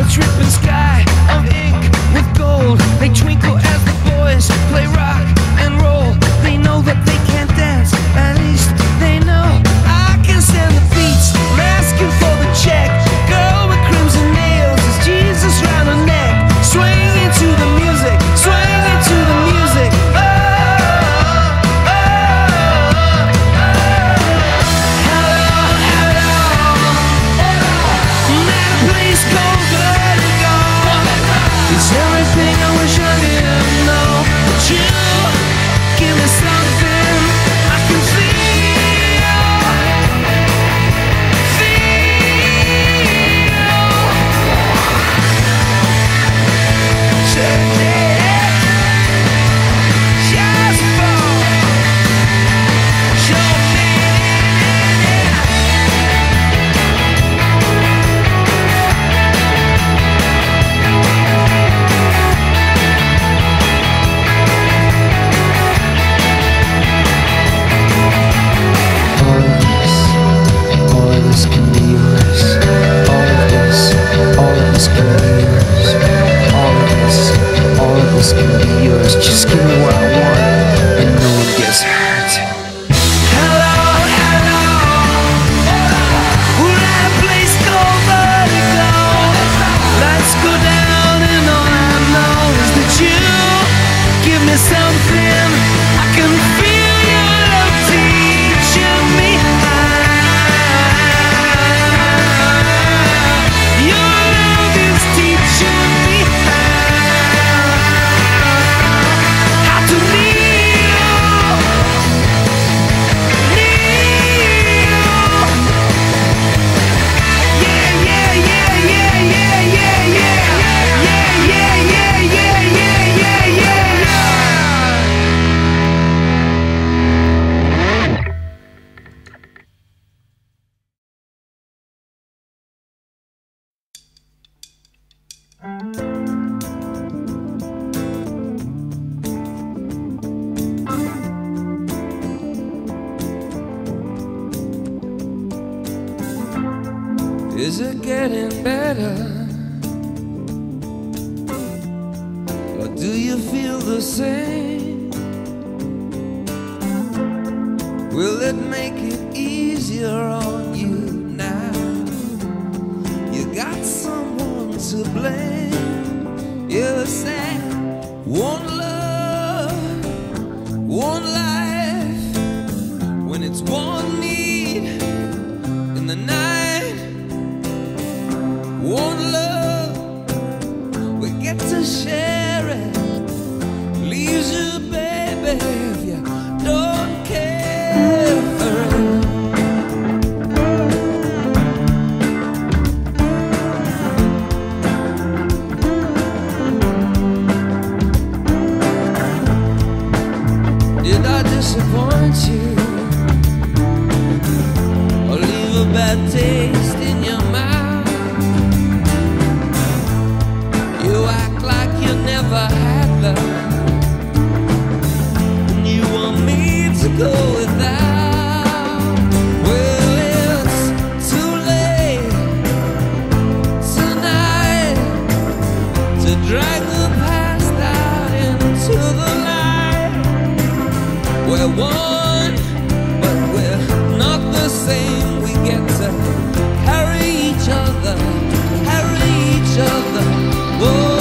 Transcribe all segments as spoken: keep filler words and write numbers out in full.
dripping sky of ink with gold. They twinkle as the boys play rock and roll. They know that they can't dance, at least they know I can stand the beats. I'm asking for the check. Girl with crimson nails, is Jesus round her neck? Swing into the music, swing into the music. Oh, oh, oh, oh. Hello, hello. I'm at a place called Vertigo. It's everything I wish I didn't know. But you give me something I can feel. Just give me what I want, and no one gets hurt. Hello, hello. We're at a place called Vertigo. Lights go down, and all I know is that you give me something I can feel your love teaching me. Your love is teaching me. Is it getting better? Or do you feel the same? Will it make it easier on you now? You got someone to blame. You say one love, one life, when it's one need in the night. One love, we get to share it. Leaves you, baby, if you don't care. Did I disappoint you, or leave a bad taste in your mouth? Never had love, and you want me to go without. Well, it's too late tonight to drag the past out into the light. We're one, but we're not the same. We get to carry each other, carry each other. Whoa.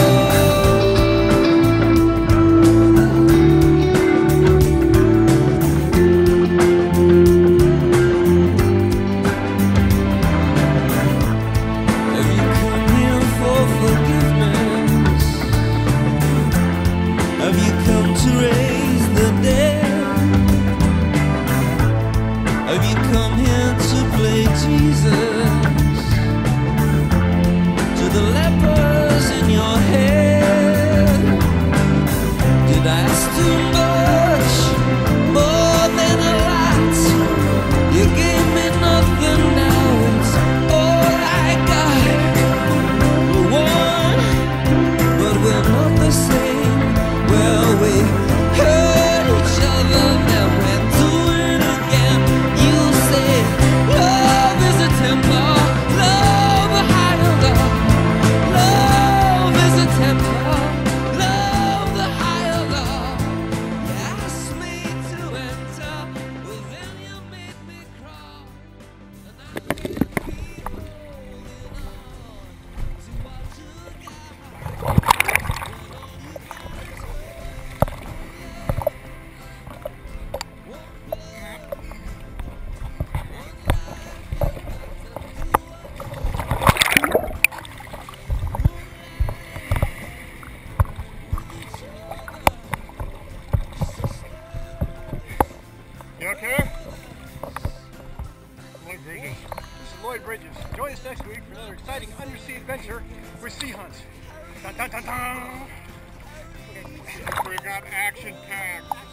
here with sea hunts. Dun, dun, dun, dun. Okay. We got action packed.